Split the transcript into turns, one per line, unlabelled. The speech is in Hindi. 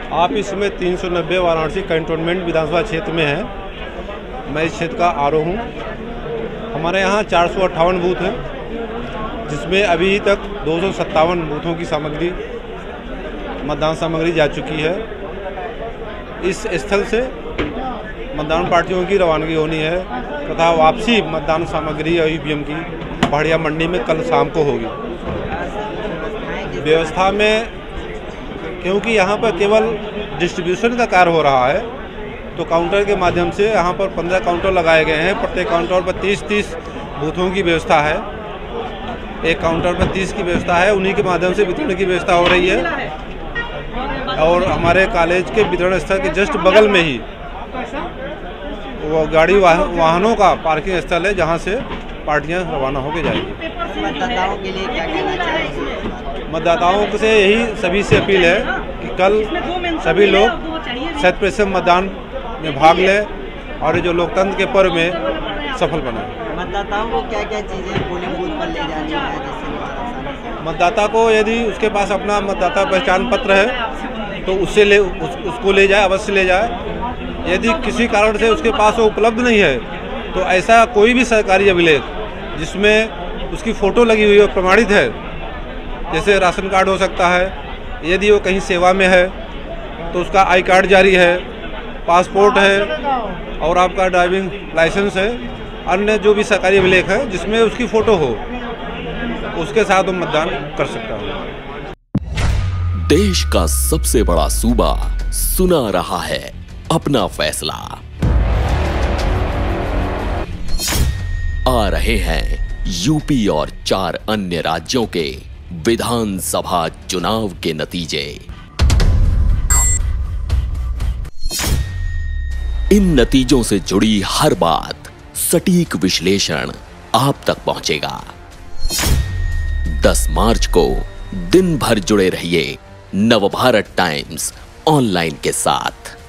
आप इसमें 390 वाराणसी कैंटोनमेंट विधानसभा क्षेत्र में हैं। मैं इस क्षेत्र का आरओ हूँ। हमारे यहाँ 458 बूथ हैं, जिसमें अभी तक 257 बूथों की सामग्री मतदान सामग्री जा चुकी है। इस स्थल से मतदान पार्टियों की रवानगी होनी है तथा वापसी मतदान सामग्री या ईवीएम की पहाड़िया मंडी में कल शाम को होगी। व्यवस्था में क्योंकि यहाँ पर केवल डिस्ट्रीब्यूशन का कार्य हो रहा है, तो काउंटर के माध्यम से यहाँ पर 15 काउंटर लगाए गए हैं। प्रत्येक काउंटर पर 30-30 बूथों की व्यवस्था है। एक काउंटर पर 30 की व्यवस्था है, उन्हीं के माध्यम से वितरण की व्यवस्था हो रही है। और हमारे कॉलेज के वितरण स्थल के जस्ट बगल में ही वो गाड़ी वाहनों का पार्किंग स्थल है, जहाँ से पार्टियां रवाना होकर जाएंगी।
मतदाताओं के लिए क्या कहना चाहिए?
मतदाताओं से यही सभी से अपील है कि कल सभी लोग 100% मतदान में भाग लें और जो लोकतंत्र के पर्व में सफल बनाएं।
मतदाताओं को क्या क्या चीज़ें पोलिंग बूथ पर ले जानी है? जैसे
मतदाता को यदि उसके पास अपना मतदाता पहचान पत्र है तो उसको ले जाए, अवश्य ले जाए। यदि किसी कारण से उसके पास वो उपलब्ध नहीं है तो ऐसा कोई भी सरकारी अभिलेख जिसमें उसकी फ़ोटो लगी हुई है, प्रमाणित है, जैसे राशन कार्ड हो सकता है, यदि वो कहीं सेवा में है तो उसका आई कार्ड जारी है, पासपोर्ट है और आपका ड्राइविंग लाइसेंस है, अन्य जो भी सरकारी अभिलेख है जिसमें उसकी फ़ोटो हो, उसके साथ वो मतदान कर सकता है।
देश का सबसे बड़ा सूबा सुना रहा है अपना फैसला। आ रहे हैं यूपी और 4 अन्य राज्यों के विधानसभा चुनाव के नतीजे। इन नतीजों से जुड़ी हर बात, सटीक विश्लेषण आप तक पहुंचेगा। 10 मार्च को दिन भर जुड़े रहिए नवभारत टाइम्स ऑनलाइन के साथ।